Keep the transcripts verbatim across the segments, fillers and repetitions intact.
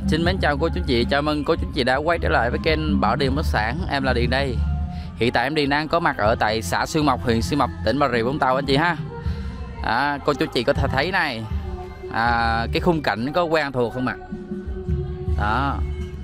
Xin mến chào cô chú chị, chào mừng cô chú chị đã quay trở lại với kênh Bảo Điền Bất Sản. Em là Điền đây. Hiện tại em Điền đang có mặt ở tại xã Xuyên Mộc, huyện Xuyên Mộc, tỉnh Bà Rịa Vũng Tàu anh chị ha. À, cô chú chị có thể thấy này, à, cái khung cảnh có quen thuộc không ạ? Đó.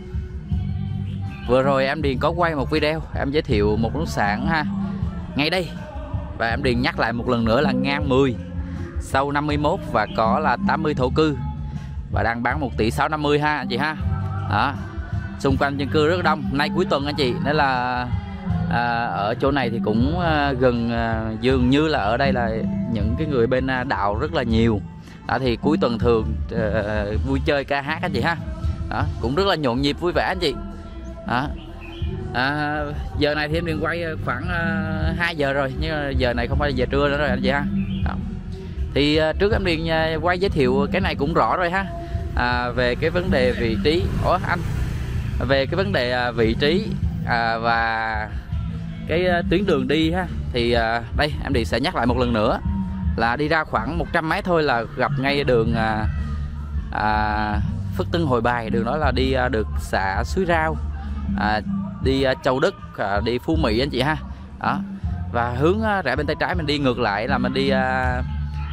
Vừa rồi em Điền có quay một video em giới thiệu một bất động sản ha, ngay đây. Và em Điền nhắc lại một lần nữa là ngang mười, sâu năm mươi mốt và có là tám mươi thổ cư, và đang bán một tỷ sáu năm mươi ha anh chị ha. Đó. Xung quanh dân cư rất đông. Nay cuối tuần anh chị, nên là à, ở chỗ này thì cũng à, gần à, dường như là ở đây là những cái người bên à, đạo rất là nhiều. Đó, thì cuối tuần thường à, vui chơi ca hát anh chị ha. Đó, cũng rất là nhộn nhịp vui vẻ anh chị. Đó. À, giờ này thì em đừng quay khoảng uh, hai giờ rồi, nhưng giờ này không phải là giờ trưa nữa rồi anh chị ha. Đó. Thì uh, trước em liền uh, quay giới thiệu cái này cũng rõ rồi ha, à, về cái vấn đề vị trí. Ủa anh, về cái vấn đề uh, vị trí à, và cái uh, tuyến đường đi ha, thì uh, đây em đi sẽ nhắc lại một lần nữa là đi ra khoảng một trăm mét thôi là gặp ngay đường uh, uh, Phước Tân Hội Bài. Đường đó là đi uh, được xã Suối Rao, à, đi uh, Châu Đức, uh, đi Phú Mỹ anh chị ha. Đó. Và hướng uh, rẽ bên tay trái mình đi ngược lại là mình đi uh,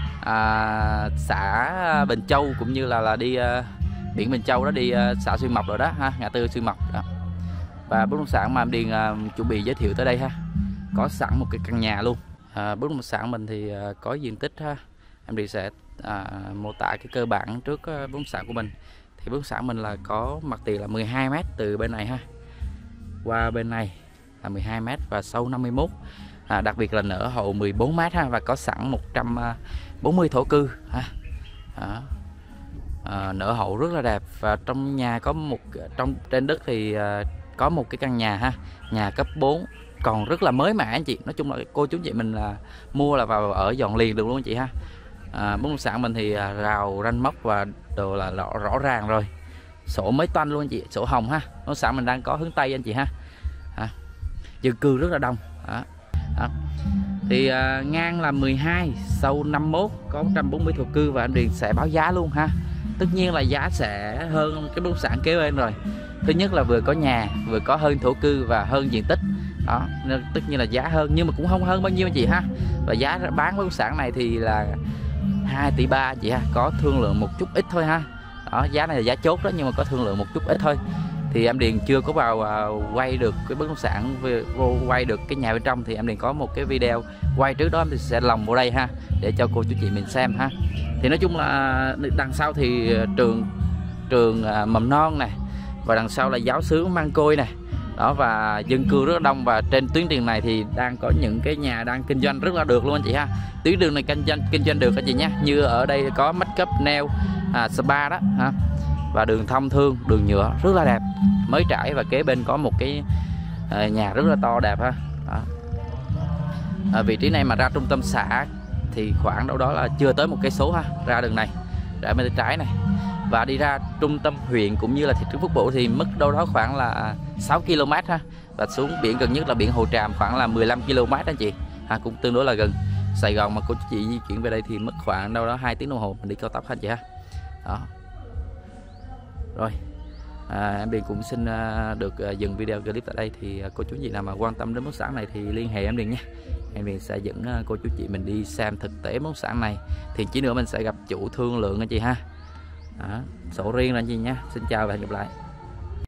À, xã Bình Châu, cũng như là là đi uh, biển Bình Châu đó, đi uh, xã Xuyên Mộc rồi đó ha, ngã tư Xuyên Mộc đó. Và bất động sản mà em Điền uh, chuẩn bị giới thiệu tới đây ha, có sẵn một cái căn nhà luôn. À, bất động sản mình thì uh, có diện tích ha, em Điền sẽ uh, mô tả cái cơ bản trước uh, bất động sản của mình. Thì bất động sản mình là có mặt tiền là mười hai mét từ bên này ha qua bên này là mười hai mét và sâu năm mươi mốt. À, đặc biệt là nở hậu mười bốn mét ha, và có sẵn một trăm bốn mươi thổ cư ha. À, à, nở hậu rất là đẹp. Và trong nhà có một, trong trên đất thì à, có một cái căn nhà ha, nhà cấp bốn còn rất là mới mẻ anh chị. Nói chung là cô chú chị mình là mua là vào ở dọn liền được luôn anh chị ha. À, bất động sản mình thì à, rào ranh móc và đồ là rõ, rõ ràng rồi, sổ mới toanh luôn anh chị, sổ hồng ha. Bất động sản mình đang có hướng Tây anh chị ha. À, dân cư rất là đông. Đó. Đó. Thì à, ngang là mười hai, sâu năm mươi mốt, có một trăm bốn mươi thổ cư, và anh Điền sẽ báo giá luôn ha. Tất nhiên là giá sẽ hơn cái bất động sản kế bên rồi. Thứ nhất là vừa có nhà, vừa có hơn thổ cư và hơn diện tích. Đó, nên tất nhiên là giá hơn, nhưng mà cũng không hơn bao nhiêu anh chị ha. Và giá bán bất động sản này thì là hai tỷ ba chị ha, có thương lượng một chút ít thôi ha. Đó, giá này là giá chốt đó, nhưng mà có thương lượng một chút ít thôi. Thì em Điền chưa có vào uh, quay được cái bất động sản, vô quay được cái nhà bên trong, thì em Điền có một cái video quay trước đó, mình sẽ lồng vào đây ha, để cho cô chú chị mình xem ha. Thì nói chung là đằng sau thì trường trường uh, mầm non này, và đằng sau là giáo xứ Măng Côi này. Đó, và dân cư rất là đông, và trên tuyến đường này thì đang có những cái nhà đang kinh doanh rất là được luôn anh chị ha. Tuyến đường này kinh doanh kinh doanh được anh chị nhé. Như ở đây có make up, nail, à, spa đó ha. Và đường thông thương, đường nhựa rất là đẹp, mới trải, và kế bên có một cái uh, nhà rất là to đẹp ha. Đó. À, vị trí này mà ra trung tâm xã thì khoảng đâu đó là chưa tới một cây số ha, ra đường này, ra bên tay trái này, và đi ra trung tâm huyện cũng như là thị trấn Phước Bửu thì mất đâu đó khoảng là sáu ki lô mét ha, và xuống biển gần nhất là biển Hồ Tràm khoảng là mười lăm ki lô mét anh chị ha, cũng tương đối là gần. Sài Gòn mà cô chị di chuyển về đây thì mất khoảng đâu đó hai tiếng đồng hồ mình đi cao tốc anh chị ha. Đó. Rồi, à, em Điền cũng xin uh, được uh, dừng video clip tại đây. Thì uh, cô chú chị nào mà quan tâm đến bất động sản này thì liên hệ em Điền nha. Em Điền sẽ dẫn uh, cô chú chị mình đi xem thực tế bất động sản này. Thì chỉ nữa mình sẽ gặp chủ thương lượng anh chị ha. Đó, sổ riêng là anh chị nha. Xin chào và hẹn gặp lại.